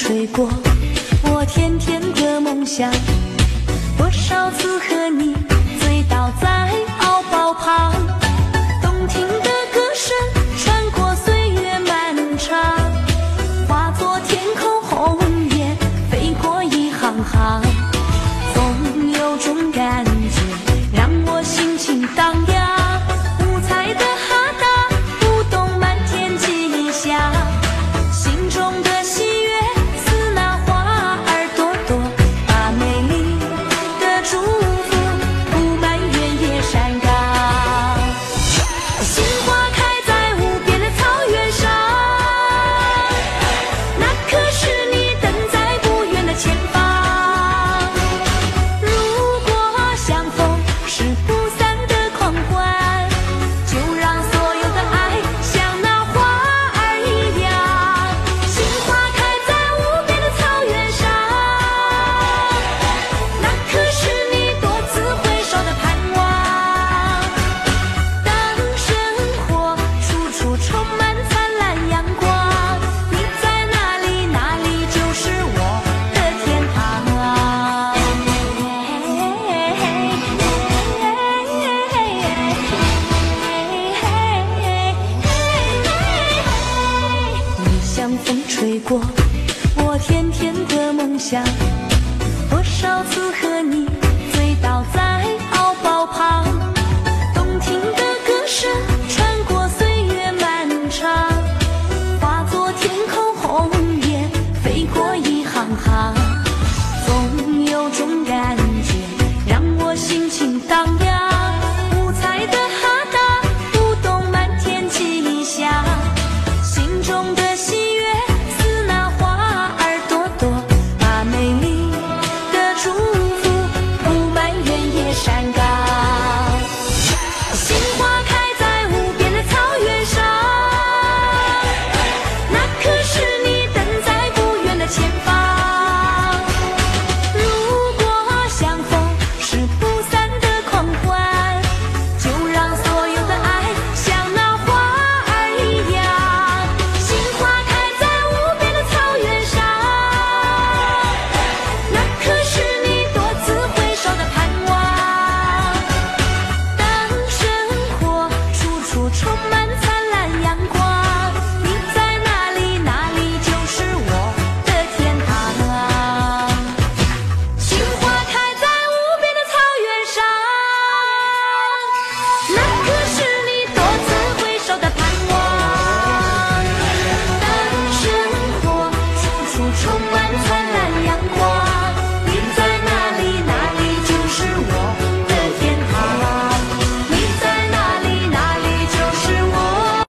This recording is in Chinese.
吹过，我甜甜的梦想。多少次和你醉倒在敖包旁，动听的歌声穿过岁月漫长，化作天空红叶飞过一行行。总有种感觉让我心情荡漾，五彩的哈达舞动满天吉祥，心中的喜悦似那花儿朵朵，把美丽的祝福布满原野山岗。鲜花开在无边的草原上，那可是你等在不远的前方。如果相逢是不散的狂欢，就让所有的爱像那花儿一样。鲜花开在无边的草原上，那可是你多次回首的盼望。当生活处处充满灿烂阳光，你在哪里，哪里就是我的天堂啊。你像风吹过，我甜甜的梦想。多少次和你